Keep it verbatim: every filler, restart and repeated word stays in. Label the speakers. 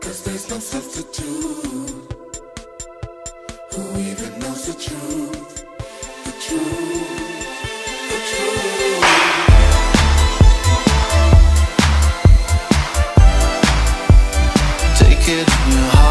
Speaker 1: 'cause there's no substitute. Who even knows the truth? The truth, the truth.
Speaker 2: Take it in your heart.